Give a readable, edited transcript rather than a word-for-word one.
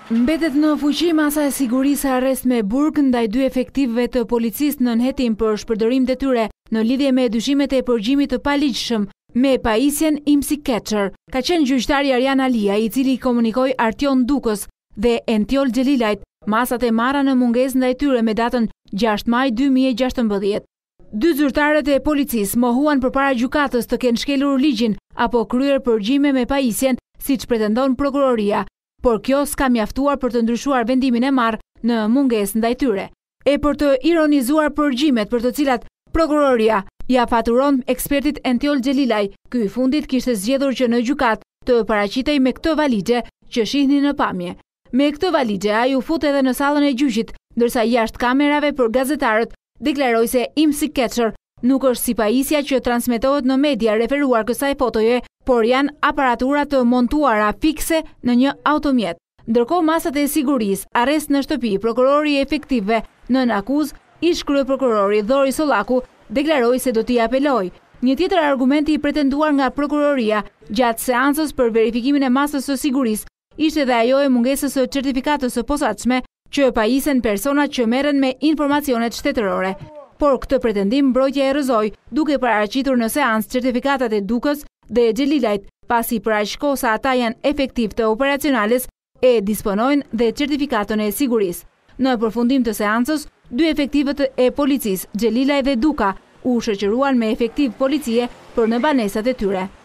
Mbetet në fuqi masa e sigurisë arrest me burg ndaj dy efektivëve të policisë në nënhetim për shpërdorim detyre në lidhje me dyshimet e përgjimit të paligjshëm me pajisjen IMSI Catcher. Ka qenë gjyqtari Arjan Alia, i cili komunikoi Artion Dukës dhe Entiol Xhelilajt masat e marra në mungesë ndaj tyre me datën 6 maj 2016. Dy zyrtarët e policisë mohuan përpara gjykatës të kenë shkelur ligjin apo kryer përgjime me pajisjen, siç pretendon prokuroria, por kjo s'ka mjaftuar për të ndryshuar vendimin e marrë në mungesë ndaj tyre. E për të ironizuar përgjimet për të cilat prokuroria ja faturon ekspertit Entiol Xhelilaj, ky i fundit kishte zgjedhur që në gjykat të paraqitej me këtë valixhe që shihni në pamje. Me këtë valixhe ai u fut edhe në sallën e gjyqit, ndërsa jashtë kamerave për gazetarët deklaroi se IMSI Catcher nuk është si pajisja që transmetohet në media referuar kësaj fotoje, por janë aparatura të montuara fikse në një automjet. Ndërkohë masat e sigurisë, arrest në shtëpi, prokurori efektive nën akuzë, ish kryeprokurori Dhori Sollaku deklaroi se do t'i apelojë. Një tjetër argumenti i pretenduar nga prokuroria gjatë seancës për verifikimin e masës së sigurisë ishte dhe ajo e mungesës së certifikatës së posaçme që pajisen personat që merren me informacionet shtetërore. Por këtë pretendim mbrojtja e rrëzoi, duke paraqitur në seancë certifikatat e Dukës dhe Xhelilajt, pasi për aq kohë sa ata janë efektiv të operacionales e disponojnë dhe certifikatën e sigurisë. Në përfundim të seancës, dy efektivët e policisë, Xhelilaj dhe Duka, u shoqëruan me efektiv policie për në banesat e tyre.